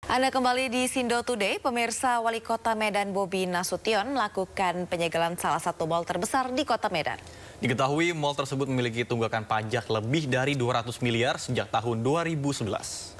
Anda kembali di Sindo Today. Pemirsa, Wali Kota Medan Bobi Nasution melakukan penyegelan salah satu mal terbesar di Kota Medan. Diketahui mal tersebut memiliki tunggakan pajak lebih dari 200 miliar sejak tahun 2011.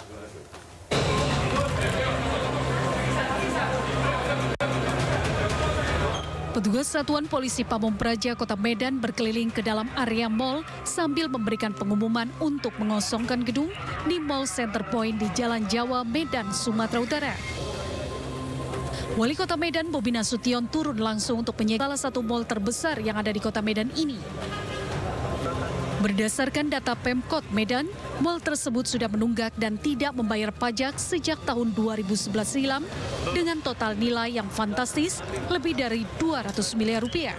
Petugas Satuan Polisi Pamung Praja Kota Medan berkeliling ke dalam area mal sambil memberikan pengumuman untuk mengosongkan gedung di Mall Center Point di Jalan Jawa, Medan, Sumatera Utara. Wali Kota Medan Bobi Nasution turun langsung untuk menyegel salah satu mal terbesar yang ada di Kota Medan ini. Berdasarkan data Pemkot Medan, mal tersebut sudah menunggak dan tidak membayar pajak sejak tahun 2011 silam dengan total nilai yang fantastis lebih dari 200 miliar rupiah.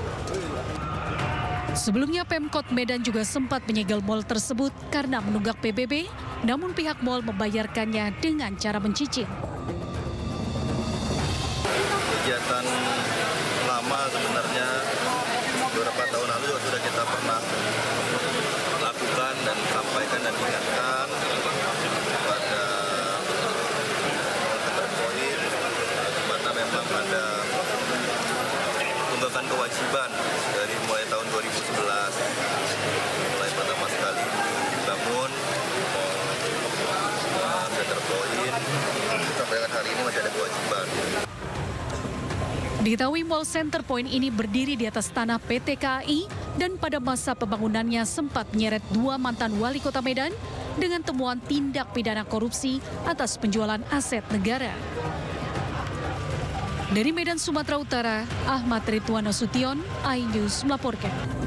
Sebelumnya Pemkot Medan juga sempat menyegel mal tersebut karena menunggak PBB, namun pihak mal membayarkannya dengan cara mencicil. Kegiatan lama sebenarnya beberapa tahun lalu sudah kita pernah lakukan dan sampaikan dan ingatkan kepada Poin di mana memang ada tunggakan kewajiban dari mulai tahun 2011 mulai pertama sekali dibangun Center Point sampai hari ini masih ada kewajiban. Diketahui Mall Center Point ini berdiri di atas tanah PT KAI dan pada masa pembangunannya sempat menyeret dua mantan wali kota Medan dengan temuan tindak pidana korupsi atas penjualan aset negara. Dari Medan, Sumatera Utara, Ahmad Ridwan Nasution, iNews melaporkan.